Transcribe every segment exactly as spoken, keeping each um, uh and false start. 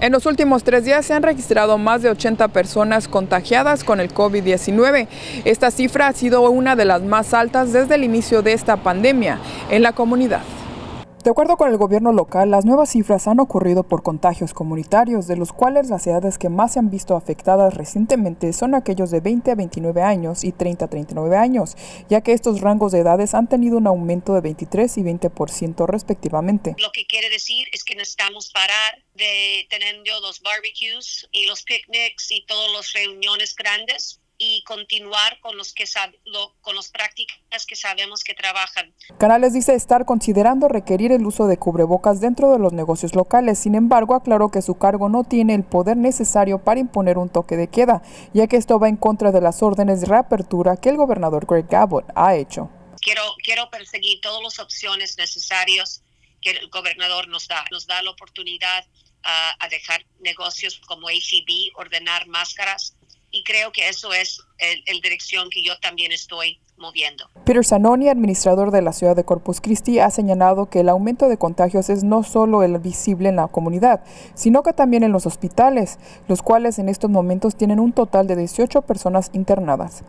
En los últimos tres días se han registrado más de ochenta personas contagiadas con el COVID diecinueve. Esta cifra ha sido una de las más altas desde el inicio de esta pandemia en la comunidad. De acuerdo con el gobierno local, las nuevas cifras han ocurrido por contagios comunitarios, de los cuales las edades que más se han visto afectadas recientemente son aquellos de veinte a veintinueve años y treinta a treinta y nueve años, ya que estos rangos de edades han tenido un aumento de veintitrés y veinte por ciento respectivamente. Lo que quiere decir es que necesitamos parar de teniendo los barbecues y los picnics y todas las reuniones grandes y continuar con los que sab- lo, con las prácticas que sabemos que trabajan. Canales dice estar considerando requerir el uso de cubrebocas dentro de los negocios locales. Sin embargo, aclaró que su cargo no tiene el poder necesario para imponer un toque de queda, ya que esto va en contra de las órdenes de reapertura que el gobernador Greg Abbott ha hecho. Quiero, quiero perseguir todas las opciones necesarias que el gobernador nos da. Nos da la oportunidad uh, a dejar negocios como H E B, ordenar máscaras. Y creo que eso es la dirección que yo también estoy moviendo. Peter Zanoni, administrador de la ciudad de Corpus Christi, ha señalado que el aumento de contagios es no solo el visible en la comunidad, sino que también en los hospitales, los cuales en estos momentos tienen un total de dieciocho personas internadas.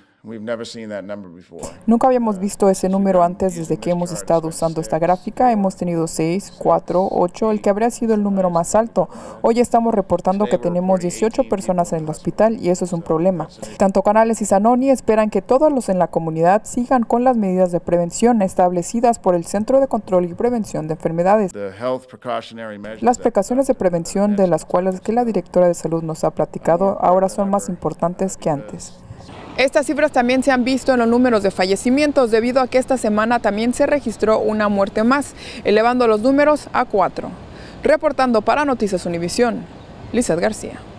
Nunca habíamos visto ese número antes desde que hemos estado usando esta gráfica. Hemos tenido seis, cuatro, ocho, el que habría sido el número más alto. Hoy estamos reportando que tenemos dieciocho personas en el hospital y eso es un problema. Tanto Canales y Zanoni esperan que todos los en la comunidad sigan con las medidas de prevención establecidas por el Centro de Control y Prevención de Enfermedades. Las precauciones de prevención de las cuales que la directora de salud nos ha platicado ahora son más importantes que antes. Estas cifras también se han visto en los números de fallecimientos debido a que esta semana también se registró una muerte más, elevando los números a cuatro. Reportando para Noticias Univisión, Lizeth García.